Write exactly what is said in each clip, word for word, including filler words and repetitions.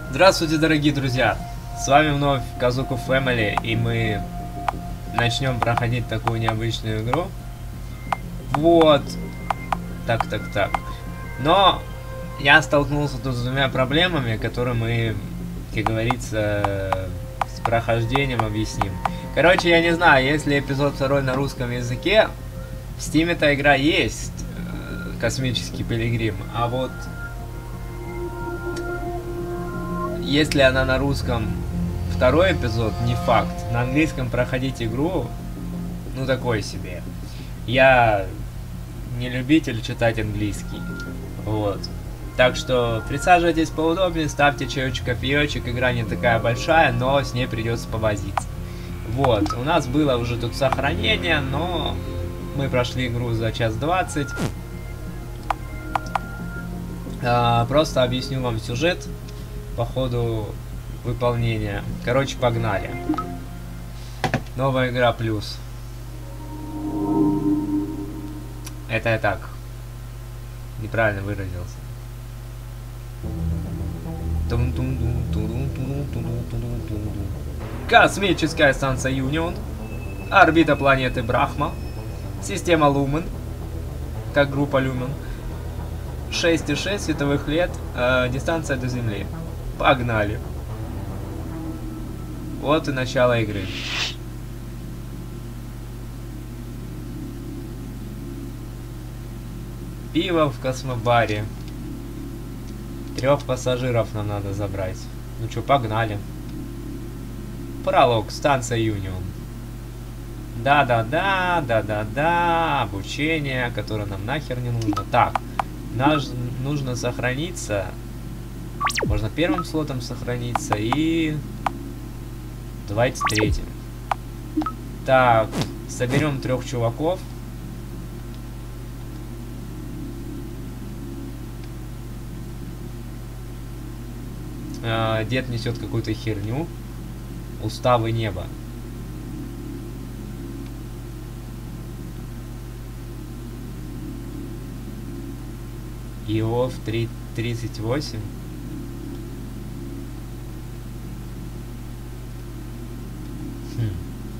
Здравствуйте, дорогие друзья! С вами вновь Казуку Family, и мы начнем проходить такую необычную игру. Вот. Так, так, так. Но я столкнулся тут с двумя проблемами, которые мы, как говорится, с прохождением объясним. Короче, я не знаю, если эпизод второй на русском языке, в Steam эта игра есть, Космический Пилигрим, а вот если она на русском второй эпизод, не факт. На английском проходить игру, ну такой себе. Я не любитель читать английский. Вот. Так что присаживайтесь поудобнее, ставьте чаечек, кофеечек. Игра не такая большая, но с ней придется повозиться. Вот. У нас было уже тут сохранение, но мы прошли игру за час двадцать. А, просто объясню вам сюжет по ходу выполнения. Короче, погнали. Новая игра плюс. Это я так неправильно выразился. Космическая станция Юнион. Орбита планеты Брахма. Система Лумен. Как группа Люмен. шесть и шесть световых лет. Э, дистанция до Земли. Погнали. Вот и начало игры. Пиво в космобаре. Трех пассажиров нам надо забрать. Ну что, погнали. Пролог. Станция Юнион. Да-да-да, да-да-да. Обучение, которое нам нахер не нужно. Так. Нам нужно сохраниться. Можно первым слотом сохраниться и... Давайте третьим. Так, соберем трех чуваков. А, дед несет какую-то херню. Уставы неба. Иов три тридцать восемь. Хм.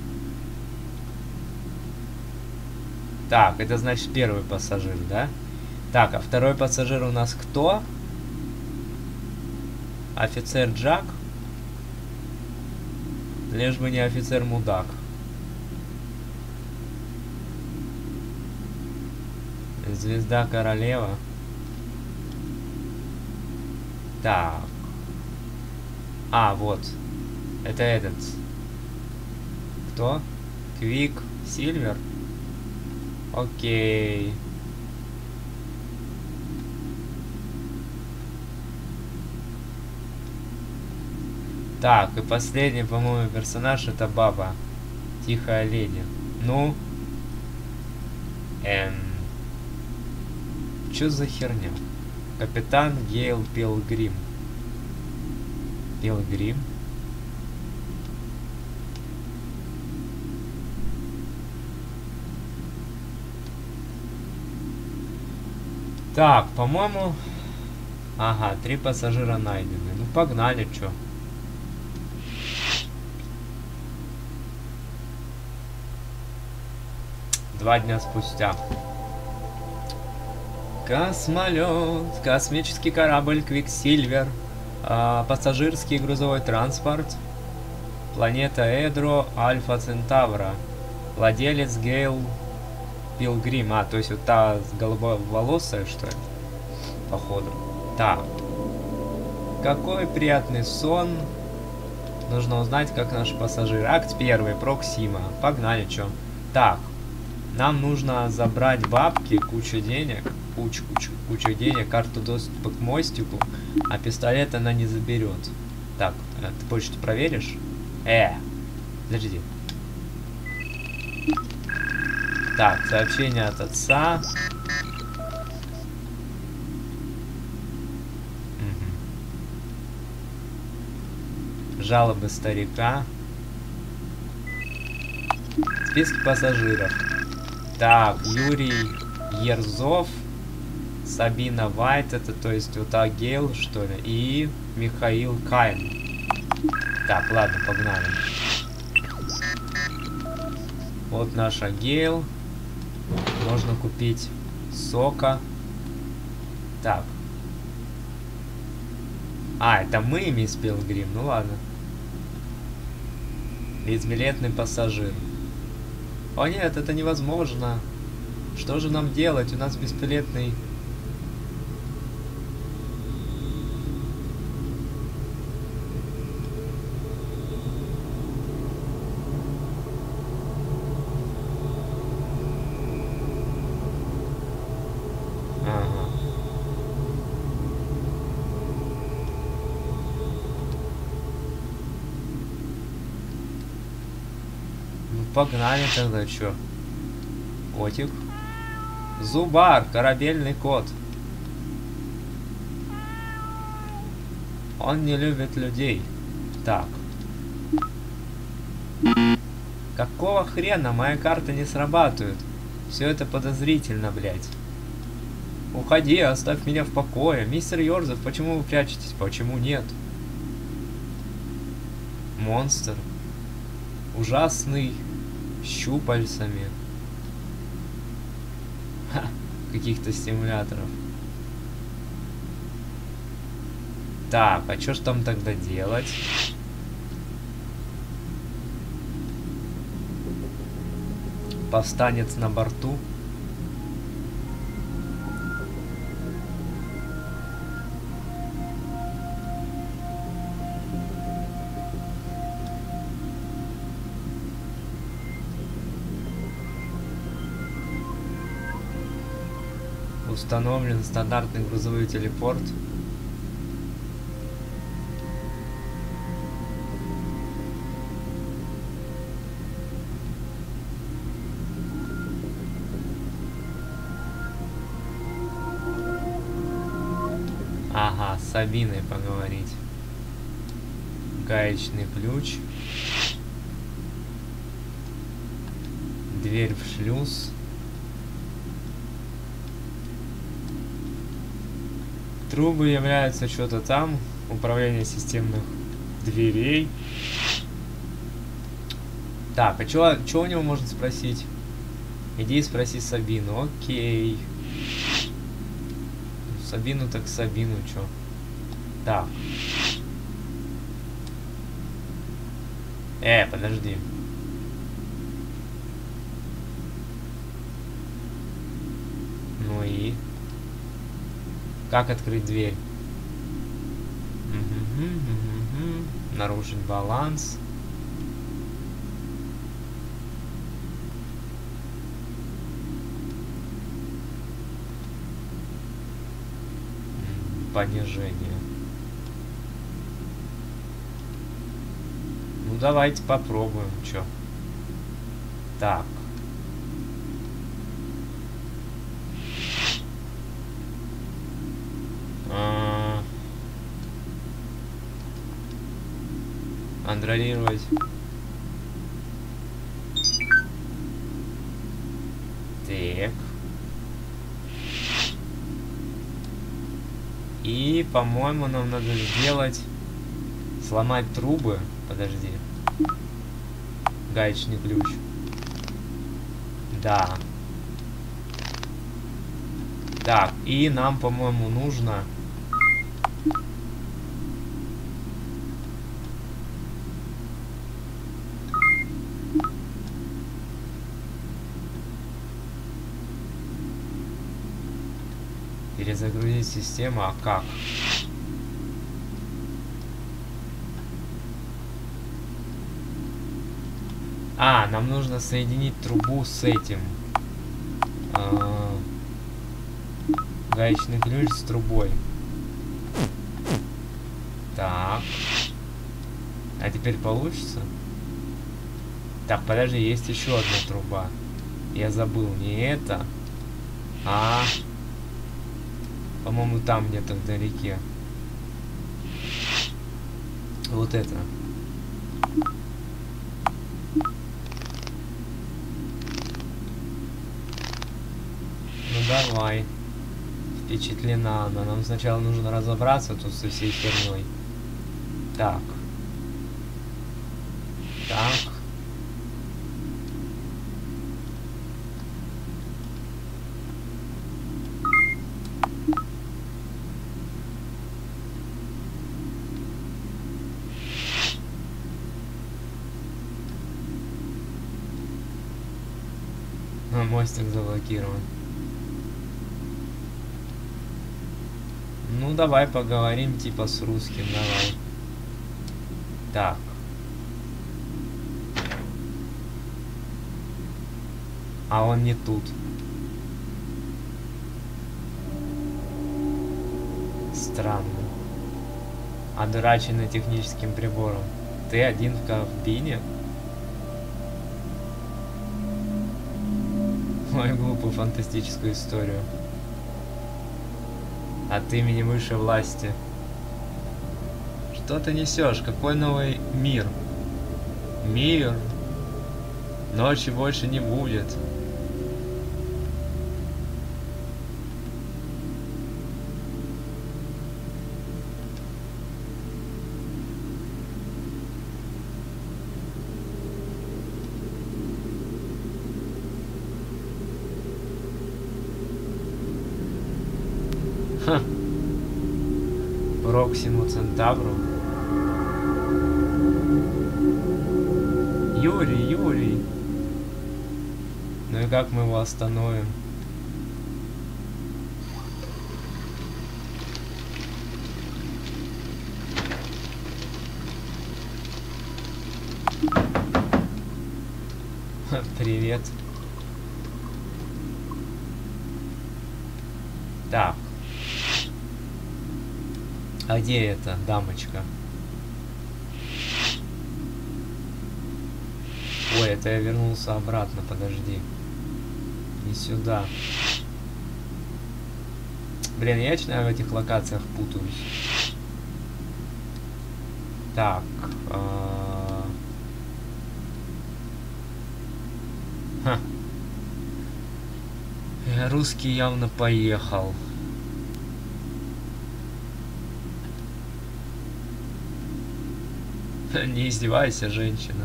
Так, это значит первый пассажир, да? Так, а второй пассажир у нас кто? Офицер Джак? Лишь бы не офицер Мудак. Звезда Королева. Так. А, вот. Это этот. Кто? Квик Сильвер? Окей. Так, и последний, по-моему, персонаж это баба. Тихая леди. Ну. Эм. Чё за херня? Капитан Гейл Пилгрим. Пилгрим? Так, по-моему... Ага, три пассажира найдены. Ну, погнали, чё. Два дня спустя. Космолет, космический корабль Квиксильвер, э, пассажирский грузовой транспорт, планета Эдро, Альфа Центавра, владелец Гейл Пилгрим. А, то есть вот та голубоволосая, что ли? Походу. Так. Какой приятный сон. Нужно узнать, как наши пассажиры. Акт первый, Проксима. Погнали, чё. Так. Нам нужно забрать бабки, кучу денег, кучу, кучу, кучу денег, карту доступа к мостику, а пистолет она не заберет. Так, ты почту проверишь? Э, подожди. Так, сообщение от отца. Угу. Жалобы старика. Списки пассажиров. Так, Юрий Ерзов, Сабина Вайт, это то есть вот Агейл, что ли, и Михаил Кайн. Так, ладно, погнали. Вот наш Агейл. Можно купить сока. Так. А, это мы, мисс Пилгрим, ну ладно. Безбилетный пассажир. О нет, это невозможно. Что же нам делать? У нас бесбилетный... Ага. Ну погнали тогда, чё? Котик. Зубар, корабельный кот. Он не любит людей. Так. Какого хрена моя карта не срабатывает? Все это подозрительно, блядь. Уходи, оставь меня в покое. Мистер Йорзов, почему вы прячетесь? Почему нет? Монстр. Ужасный. Щупальцами. Ха, каких-то стимуляторов. Так, а что ж там тогда делать? Повстанец на борту. Установлен стандартный грузовой телепорт. Ага, с Сабиной поговорить. Гаечный ключ. Дверь в шлюз. Трубы являются что-то там. Управление системных дверей. Так, а что у него можно спросить? Иди и спроси Сабину. Окей. Сабину так Сабину, чё? Так. Э, подожди. Ну и? Как открыть дверь? Угу, угу, угу. Нарушить баланс. Понижение. Ну давайте попробуем, чё. Так. А... Контролировать. Так. И, по-моему, нам надо сделать... Сломать трубы. Подожди. Гаечный ключ. Да. Так, и нам, по-моему, нужно... Перезагрузить систему, а как? А, нам нужно соединить трубу с этим. А, гаечный ключ с трубой. Так. А теперь получится? Так, подожди, есть еще одна труба. Я забыл, не это, а... По-моему, там где-то вдалеке. Вот это. Ну давай. впечатлена она. Нам сначала нужно разобраться тут со всей херней. Так. Так. А, мостик заблокирован. Ну, давай поговорим типа с русским, давай. Так. А он не тут. Странно. Одураченный техническим прибором. Ты один в кабине? Мою глупую фантастическую историю. От имени высшей власти. Что ты несешь? Какой новый мир? Мир? Ночи больше не будет. Ха. Проксиму Центавру. Юрий, Юрий. Ну и как мы его остановим? Привет. Так. А где эта дамочка? Ой, это я вернулся обратно, подожди. Не сюда. Блин, я начинаю в этих локациях путаюсь. Так. А... Ха. Русский явно поехал. Не издевайся, женщина.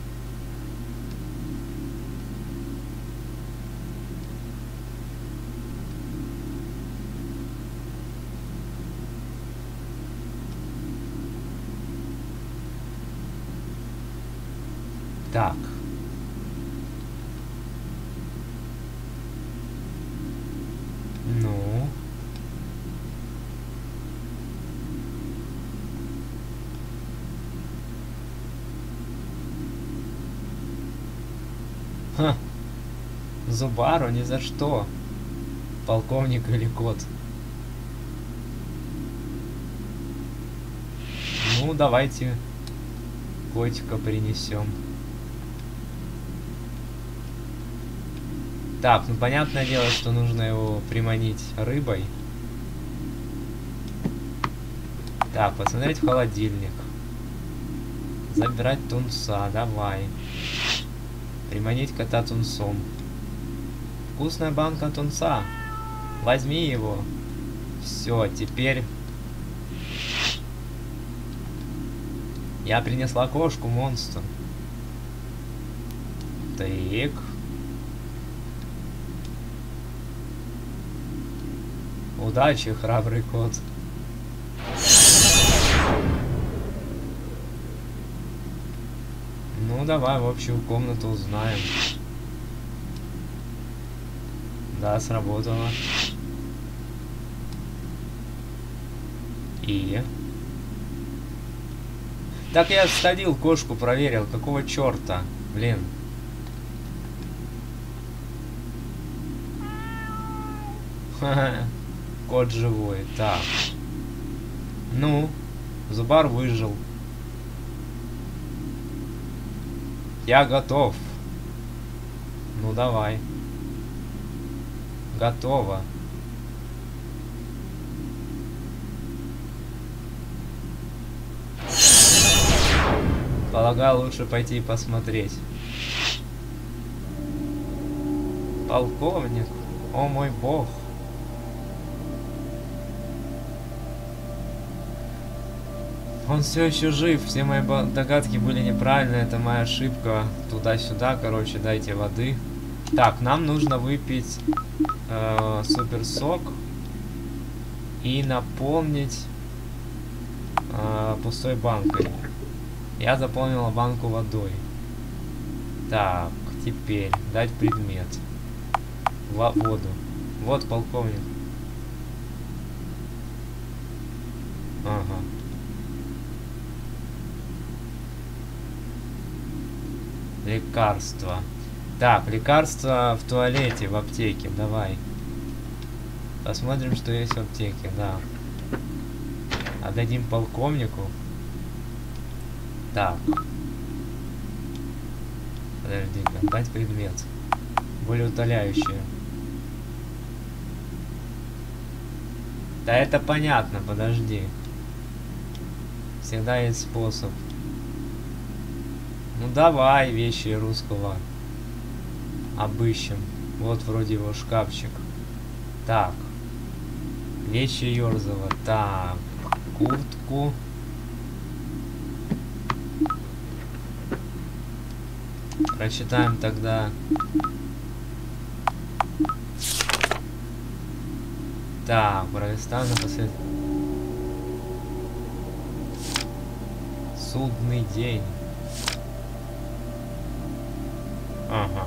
Так. Ну. Ха. Зубару ни за что. Полковник или кот. Ну, давайте котика принесем. Так, ну понятное дело, что нужно его приманить рыбой. Так, посмотреть в холодильник. Забирать тунца, давай. Приманить кота тунцом. Вкусная банка тунца. Возьми его. Все, теперь... Я принесла кошку, монстр. Так. Удачи, храбрый кот. Ну, давай в общую комнату узнаем. Да, сработало. И... Так я сходил, кошку проверил. Какого черта? Блин. Ха-ха. Кот живой. Так. Ну, Зубар выжил. Я готов. Ну давай. Готово. Полагаю, лучше пойти и посмотреть. Полковник, о мой бог. Он все еще жив. Все мои догадки были неправильны. Это моя ошибка. Туда-сюда, короче, дайте воды. Так, нам нужно выпить э, супер сок и наполнить э, пустой банкой. Я заполнила банку водой. Так, теперь дать предмет. Во воду. Вот полковник. Ага. Лекарства. Так, лекарства в туалете, в аптеке. Давай. Посмотрим, что есть в аптеке, да. Отдадим полковнику. Так. Подожди-ка, дать предмет. Более утоляющее. Да это понятно, подожди. Всегда есть способ. Ну давай вещи русского обыщем. Вот вроде его шкафчик. Так. Вещи Ёрзова. Так. Куртку. Прочитаем тогда. Так, пролистаем напоследок. Судный день. Ага.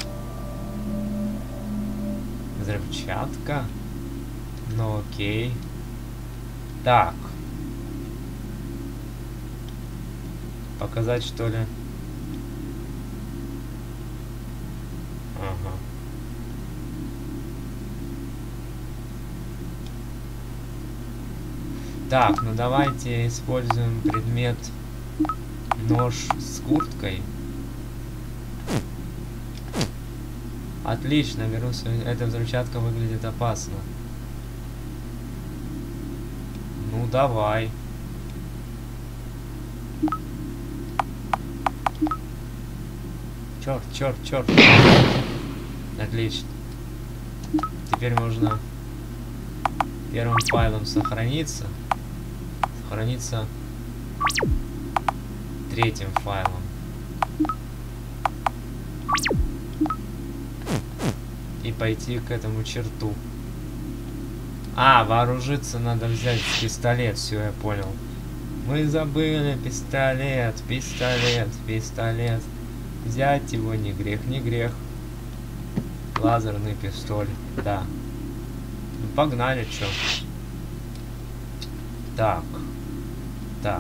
Взрывчатка. Ну окей. Так. Показать, что ли? Ага. Так, ну давайте используем предмет нож с курткой. Отлично, вирус. Эта взрывчатка выглядит опасно. Ну давай. Черт, черт, черт. Отлично. Теперь можно первым файлом сохраниться. Сохраниться третьим файлом. И пойти к этому черту. А, вооружиться надо взять пистолет. Все, я понял. Мы забыли пистолет, пистолет, пистолет. Взять его не грех, не грех. Лазерный пистоль, да. Ну, погнали, чё. Так. Так.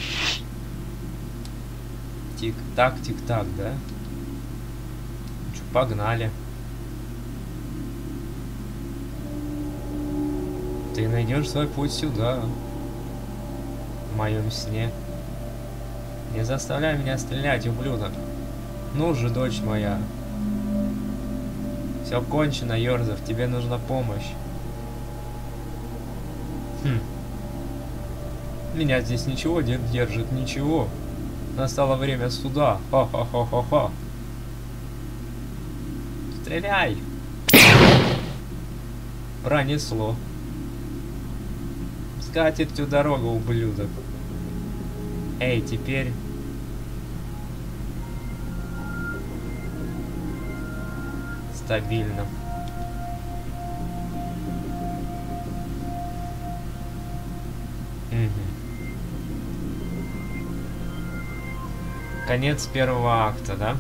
Тик-так, тик-так, да? Чё, погнали. Ты найдешь свой путь сюда. В моем сне. Не заставляй меня стрелять, ублюдок. Ну же, дочь моя. Все кончено, Ёрзов. Тебе нужна помощь. Хм. Меня здесь ничего держит, ничего. Настало время суда. Ха-ха-ха-ха-ха. Стреляй! Пронесло. Скатертью дорогу, ублюдок. Эй, теперь... Стабильно. Угу. Конец первого акта, да?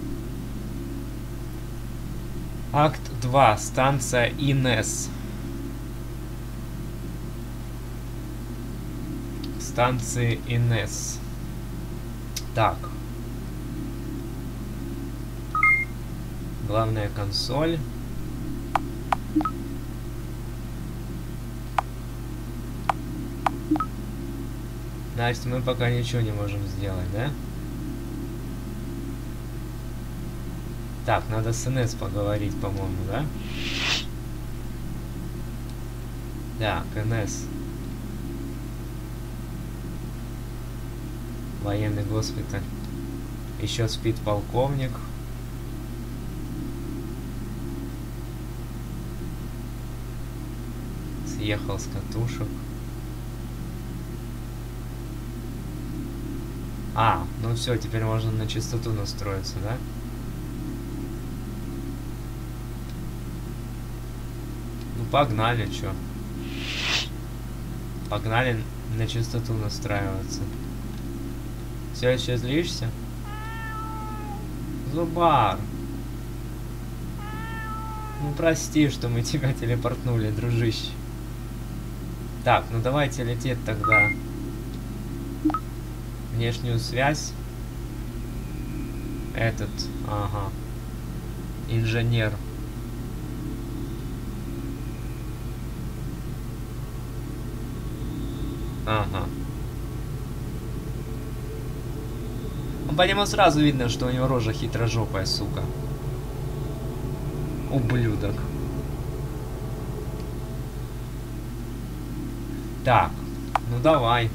Акт два. Станция Инес. Станции Инес. Так. Главная консоль. Значит, мы пока ничего не можем сделать, да? Так, надо с Инес поговорить, по-моему, да? Так, Инес. Военный госпиталь. Еще спит полковник. Съехал с катушек. А, ну все, теперь можно на частоту настроиться, да? Ну погнали, чё. Погнали на частоту настраиваться. Все еще злишься? Зубар. Ну прости, что мы тебя телепортнули, дружище. Так, ну давайте лететь тогда. Внешнюю связь. Этот, ага. Инженер. Ага. Ну, по нему сразу видно, что у него рожа хитрожопая, сука. Ублюдок. Так, ну давай.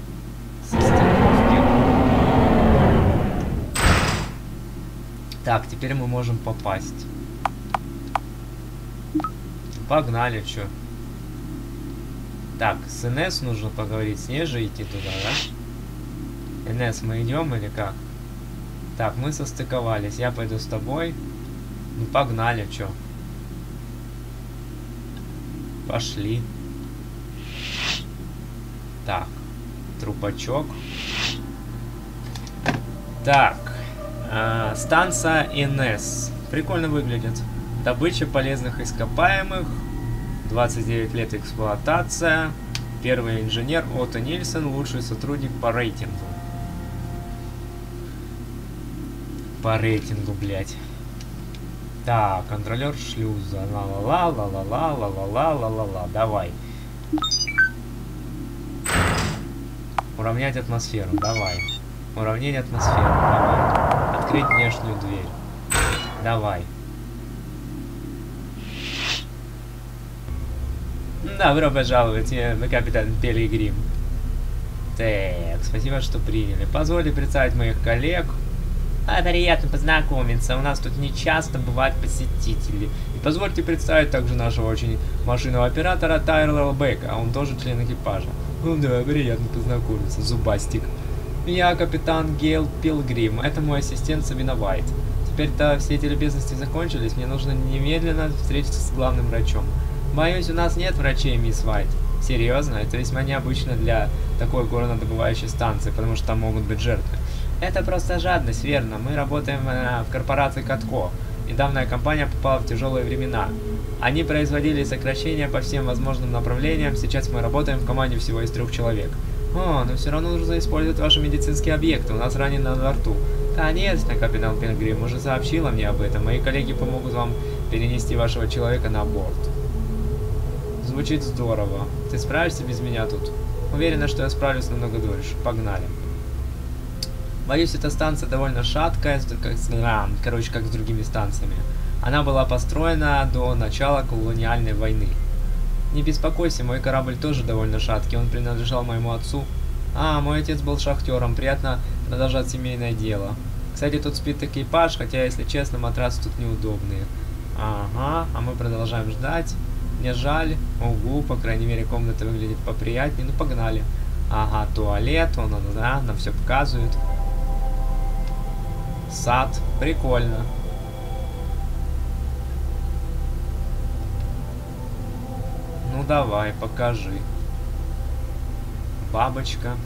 Так, теперь мы можем попасть. Погнали, чё. Так, с Инесс нужно поговорить, с ней же идти туда, да? Инесс, мы идем или как? Так, мы состыковались, я пойду с тобой. Ну погнали, чё. Пошли. Так, трупачок. Так, э, станция Инесс. Прикольно выглядит. Добыча полезных ископаемых. двадцать девять лет эксплуатация. Первый инженер Отто Нильсон, лучший сотрудник по рейтингу. По рейтингу, блядь. Так, контролер шлюза. Ла-ла-ла, ла-ла-ла, ла-ла-ла, ла-ла-ла. Давай. Уравнять атмосферу. Давай. Уравнение атмосферы. Давай. Открыть внешнюю дверь. Давай. Добро пожаловать, мы капитан Пилигрим. Так, спасибо, что приняли. Позвольте представить моих коллег. А, приятно познакомиться. У нас тут не часто бывают посетители. И позвольте представить также нашего очень машинного оператора Тайлера Бека. Он тоже член экипажа. Ну да, приятно познакомиться, зубастик. Я капитан Гейл Пилгрим. Это мой ассистент Сабина Вайт. Теперь-то все эти любезности закончились. Мне нужно немедленно встретиться с главным врачом. Боюсь, у нас нет врачей, мисс Вайт. Серьезно? Это весьма необычно для такой горнодобывающей станции, потому что там могут быть жертвы. Это просто жадность, верно. Мы работаем э, в корпорации Катко. Недавняя компания попала в тяжелые времена. Они производили сокращения по всем возможным направлениям. Сейчас мы работаем в команде всего из трех человек. О, но все равно нужно использовать ваши медицинские объекты. У нас ранен на рту. Конечно, капитан Пилгрим уже сообщила мне об этом. Мои коллеги помогут вам перенести вашего человека на борт. Звучит здорово. Ты справишься без меня тут? Уверена, что я справлюсь намного дольше. Погнали. Боюсь, эта станция довольно шаткая, как, а, короче, как с другими станциями. Она была построена до начала колониальной войны. Не беспокойся, мой корабль тоже довольно шаткий, он принадлежал моему отцу. А, мой отец был шахтером, приятно продолжать семейное дело. Кстати, тут спит экипаж, хотя, если честно, матрасы тут неудобные. Ага, а мы продолжаем ждать. Мне жаль. Угу, по крайней мере, комната выглядит поприятнее. Ну, погнали. Ага, туалет, он, он, да, нам все показывает. Сад, прикольно. Ну, давай, покажи. Бабочка.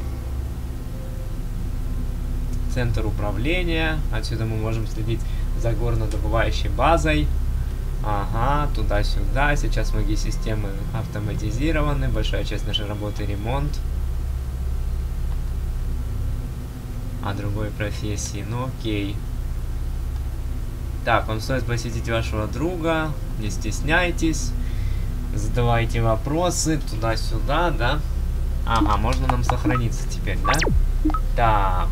Центр управления. Отсюда мы можем следить за горнодобывающей базой. Ага, туда-сюда. Сейчас многие системы автоматизированы. Большая часть нашей работы — ремонт. А другой профессии, ну окей. Так, вам стоит посетить вашего друга. Не стесняйтесь. Задавайте вопросы. Туда-сюда, да? Ага, можно нам сохраниться теперь, да? Так.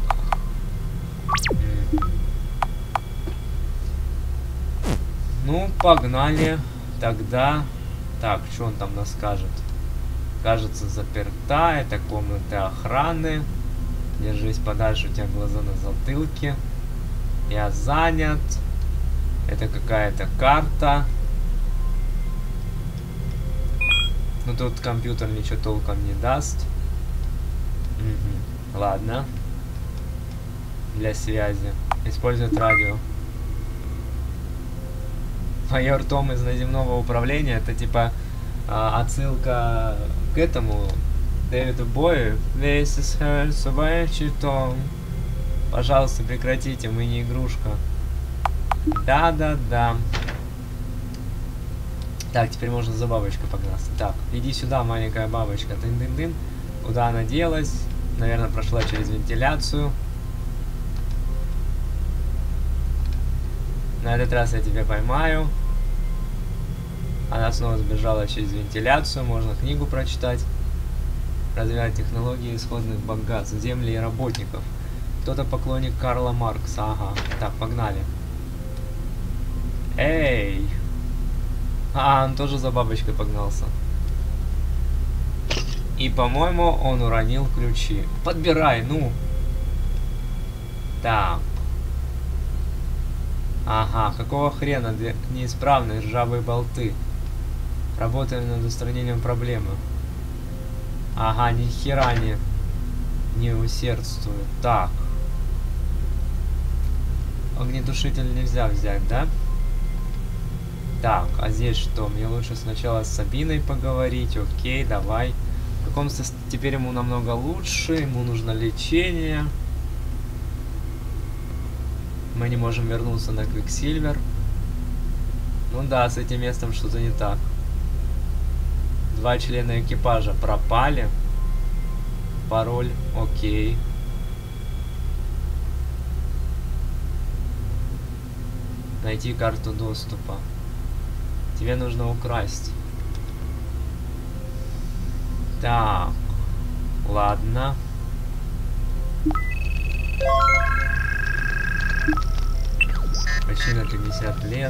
Ну, погнали. Тогда... Так, что он там нас скажет? Кажется, заперта. Это комната охраны. Держись подальше, у тебя глаза на затылке. Я занят. Это какая-то карта. Ну, тут компьютер ничего толком не даст. Угу. Ладно. для связи. Использует радио. Майор Том из наземного управления. Это типа а, отсылка к этому Дэвиду Бою. This is her, so why don't you Tom? Пожалуйста, прекратите, мы не игрушка. Да-да-да. Так, теперь можно за бабочкой погнаться. Так, иди сюда, маленькая бабочка. Тын-дын-дын. Куда она делась? Наверное, прошла через вентиляцию. На этот раз я тебя поймаю. Она снова сбежала через вентиляцию. Можно книгу прочитать. Развивать технологии исходных богатств, земли и работников. Кто-то поклонник Карла Маркса. Ага. Так, погнали. Эй! А, он тоже за бабочкой погнался. И, по-моему, он уронил ключи. Подбирай, ну. Так. Ага, какого хрена? Две неисправные ржавые болты. Работаем над устранением проблемы. Ага, ни хера не, не усердствует. Так. Огнетушитель нельзя взять, да? Так, а здесь что? Мне лучше сначала с Сабиной поговорить. Окей, давай. В каком состоянии? Теперь ему намного лучше. Ему нужно лечение. Мы не можем вернуться на Квиксильвер. Ну да, с этим местом что-то не так. Два члена экипажа пропали. Пароль, окей. Найти карту доступа. Тебе нужно украсть. Так. Ладно. Почти на пятьдесят лет.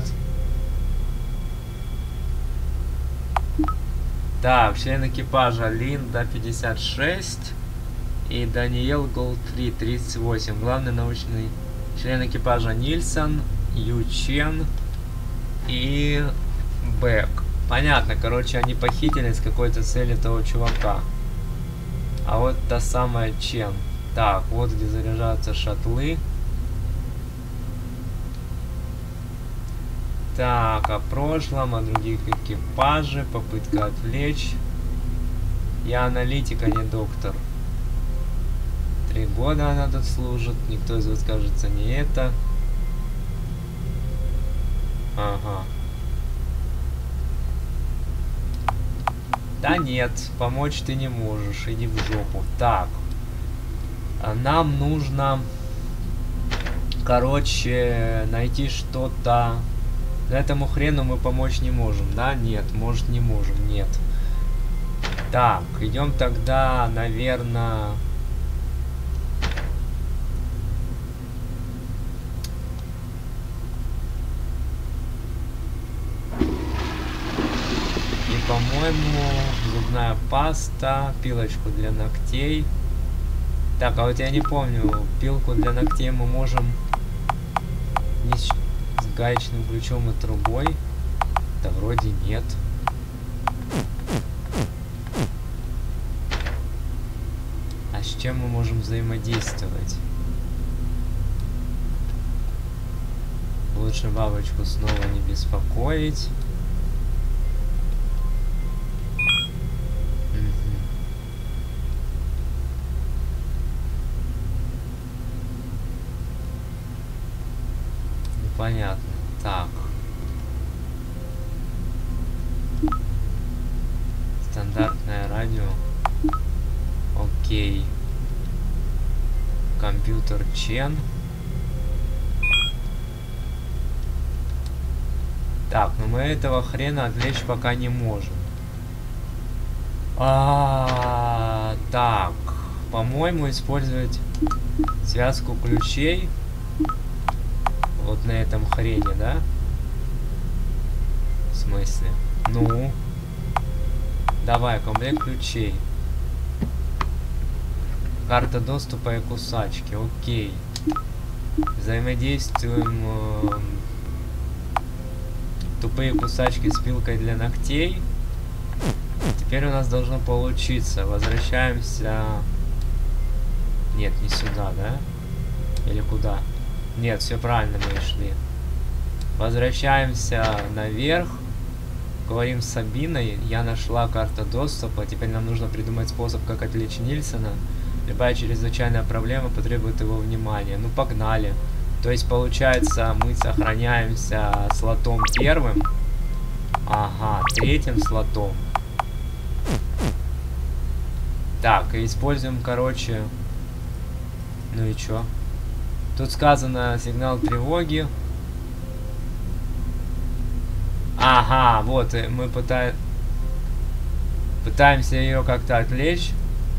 Так, член экипажа Линда пятьдесят шесть и Даниэл Голдфри тридцать восемь. Главный научный член экипажа Нильсон, Ючен и Бэк. Понятно, короче, они похитили с какой-то целью того чувака. А вот та самая Чен. Так, вот где заряжаются шаттлы. Так, о прошлом, о других экипаже, попытка отвлечь. Я аналитик, а не доктор. Три года она тут служит, никто из вас, кажется, не это. Ага. Да нет, помочь ты не можешь, иди в жопу. Так. Нам нужно, короче, найти что-то. Этому хрену мы помочь не можем, да? Нет, может не можем, нет. Так, идем тогда, наверное... И, по-моему, зубная паста, пилочку для ногтей. Так, а вот я не помню, пилку для ногтей мы можем... Не с гаечным ключом и трубой? Да вроде нет. А с чем мы можем взаимодействовать? Лучше бабочку снова не беспокоить. Понятно. Так. Стандартное радио. Окей. Компьютер Чен. Так, но мы этого хрена отвлечь пока не можем. А, так. По-моему, использовать связку ключей. Вот на этом хрене, да? В смысле? Ну? Давай, комплект ключей. Карта доступа и кусачки. Окей. Взаимодействуем... Э, тупые кусачки с пилкой для ногтей. Теперь у нас должно получиться. Возвращаемся... Нет, не сюда, да? Или куда? Нет, все правильно мы шли. Возвращаемся наверх. Говорим с Сабиной. Я нашла карту доступа. Теперь нам нужно придумать способ, как отвлечь Нильсона. Любая чрезвычайная проблема потребует его внимания. Ну, погнали. То есть, получается, мы сохраняемся слотом первым. Ага, третьим слотом. Так, и используем, короче... Ну и чё? Тут сказано сигнал тревоги. Ага, вот, мы пыта... пытаемся ее как-то отвлечь.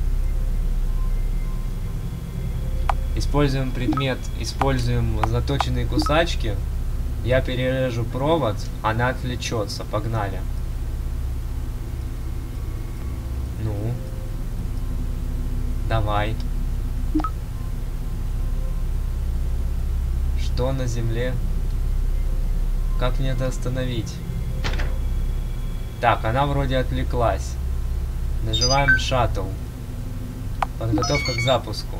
Используем предмет, используем заточенные кусачки. Я перережу провод, она отвлечется. Погнали. Ну. Давай. Что на земле? Как мне это остановить? Так, она вроде отвлеклась. Нажимаем шаттл. Подготовка к запуску.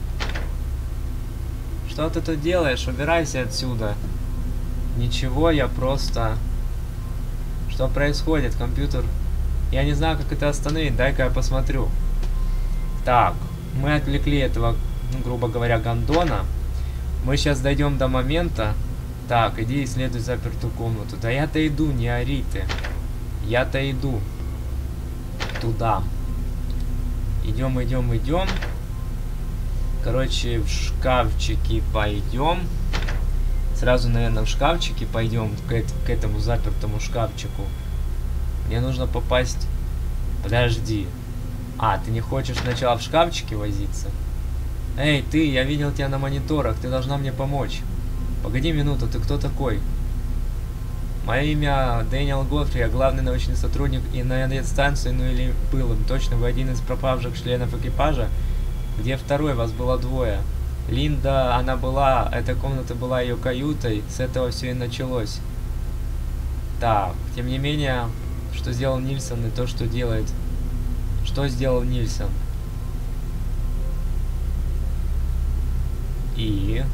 Что ты тут делаешь? Убирайся отсюда. Ничего, я просто... Что происходит, компьютер? Я не знаю, как это остановить. Дай-ка я посмотрю. Так, мы отвлекли этого, ну, грубо говоря, гондона. Мы сейчас дойдем до момента. Так, иди исследуй запертую комнату. Да я-то иду, не ори ты. Я-то иду. Туда. Идем, идем, идем. Короче, в шкафчики пойдем. Сразу, наверное, в шкафчики пойдем. К, к этому запертому шкафчику. Мне нужно попасть... Подожди. А, ты не хочешь сначала в шкафчике возиться? Эй, ты, я видел тебя на мониторах. Ты должна мне помочь. Погоди минуту, ты кто такой? Мое имя Дэниел Годфри, я главный научный сотрудник и на станции, ну или был им. Точно, вы один из пропавших членов экипажа. Где второй? Вас было двое. Линда, она была, эта комната была ее каютой. С этого все и началось. Так, тем не менее, что сделал Нильсон и то, что делает. Что сделал Нильсон? И...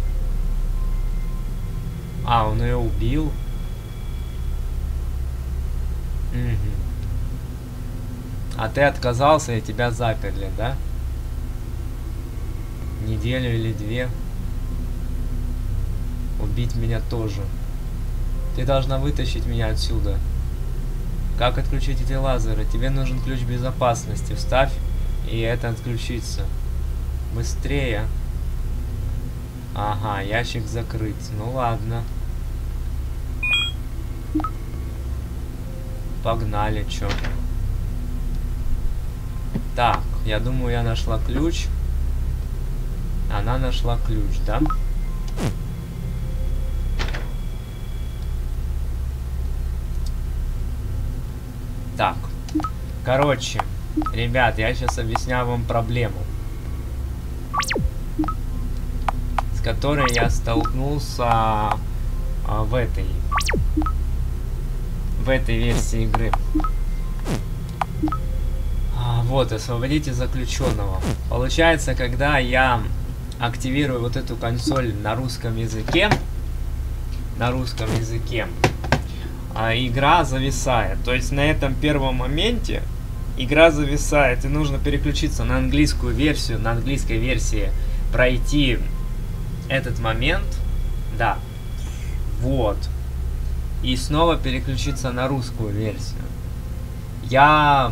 А, он ее убил. Угу. А ты отказался, и тебя заперли, да? Неделю или две. Убить меня тоже. Ты должна вытащить меня отсюда. Как отключить эти лазеры? Тебе нужен ключ безопасности. Вставь, и это отключится. Быстрее. Ага, ящик закрыт. Ну ладно. Погнали, чё. Так, я думаю, я нашла ключ. Она нашла ключ, да? Так. Короче, ребят, я сейчас объясняю вам проблему, с которой я столкнулся а, в этой в этой версии игры. А, вот, освободите заключенного. Получается, когда я активирую вот эту консоль на русском языке, на русском языке, а, игра зависает. То есть на этом первом моменте игра зависает, и нужно переключиться на английскую версию, на английской версии пройти этот момент, да, вот, и снова переключиться на русскую версию. Я,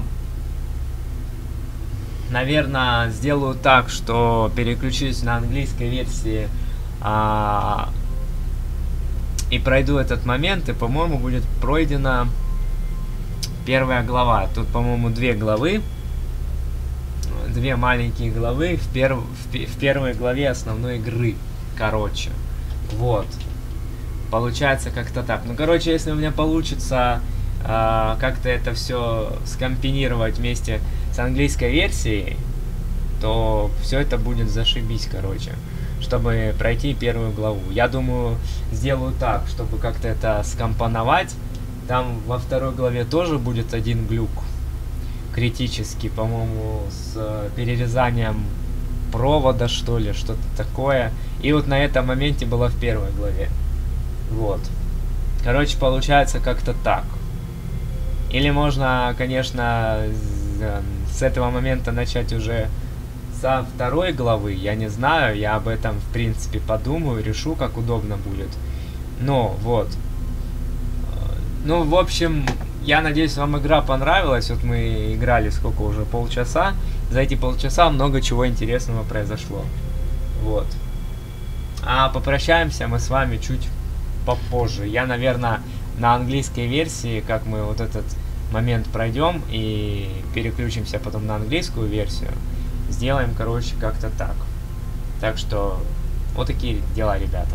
наверное, сделаю так, что переключусь на английской версии а, и пройду этот момент, и, по-моему, будет пройдена первая глава. Тут, по-моему, две главы. Две маленькие главы в, перв... в, в первой главе основной игры. Короче. Вот. Получается как-то так. Ну, короче, если у меня получится э, как-то это все скомпинировать вместе с английской версией, то все это будет зашибись, короче. Чтобы пройти первую главу. Я думаю, сделаю так, чтобы как-то это скомпоновать. Там во второй главе тоже будет один глюк критический, по-моему, с перерезанием провода, что ли, что-то такое. И вот на этом моменте было в первой главе. Вот. Короче, получается как-то так. Или можно, конечно, с этого момента начать уже со второй главы. Я не знаю, я об этом, в принципе, подумаю, решу, как удобно будет. Но, вот. Ну, в общем, я надеюсь, вам игра понравилась. Вот мы играли сколько уже, полчаса. За эти полчаса много чего интересного произошло. Вот. А попрощаемся мы с вами чуть попозже. Я, наверное, на английской версии, как мы вот этот момент пройдем и переключимся потом на английскую версию, сделаем, короче, как-то так. Так что вот такие дела, ребята.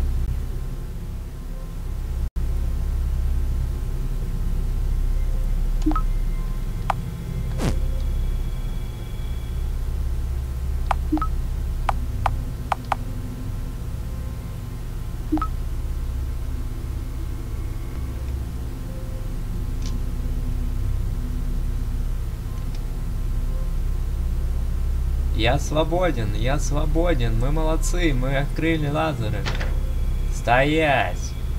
Я свободен, я свободен, мы молодцы, мы открыли лазеры. Стоять!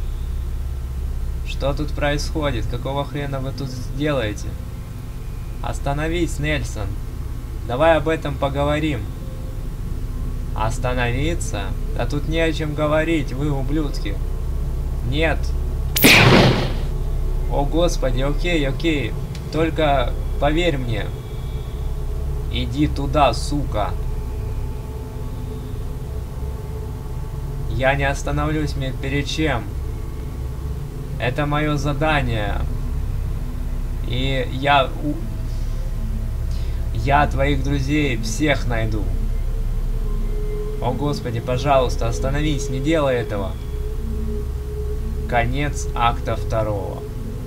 Что тут происходит? Какого хрена вы тут делаете? Остановись, Нельсон. Давай об этом поговорим. Остановиться? Да тут не о чем говорить, вы ублюдки. Нет. О, господи, окей, окей. Только поверь мне. Иди туда, сука. Я не остановлюсь перед чем. Это мое задание. И я... У... Я твоих друзей всех найду. О, господи, пожалуйста, остановись, не делай этого. Конец акта второго.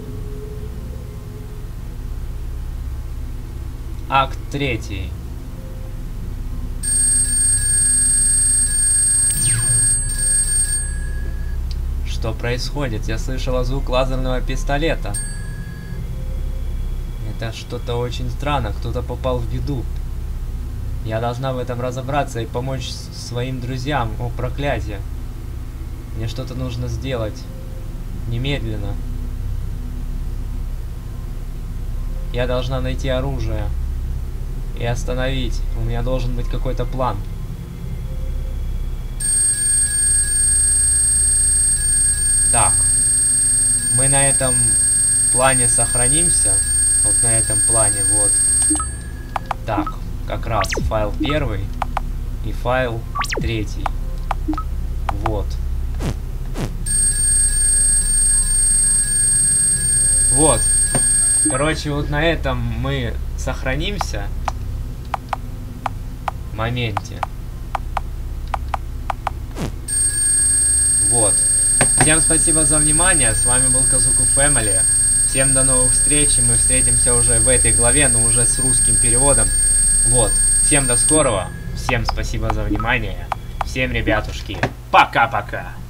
Акт третий. Что происходит? Я слышала звук лазерного пистолета. Это что-то очень странно. Кто-то попал в беду. Я должна в этом разобраться и помочь своим друзьям. О, проклятие. Мне что-то нужно сделать. Немедленно. Я должна найти оружие. И остановить. У меня должен быть какой-то план. Так. Мы на этом плане сохранимся. Вот на этом плане, вот. Так, как раз файл первый и файл третий. Вот. Вот. Короче, вот на этом мы сохранимся. Моменте. Вот. Всем спасибо за внимание. С вами был Казуку Фэмили. Всем до новых встреч. И мы встретимся уже в этой главе, но уже с русским переводом. Вот. Всем до скорого. Всем спасибо за внимание. Всем, ребятушки, пока-пока.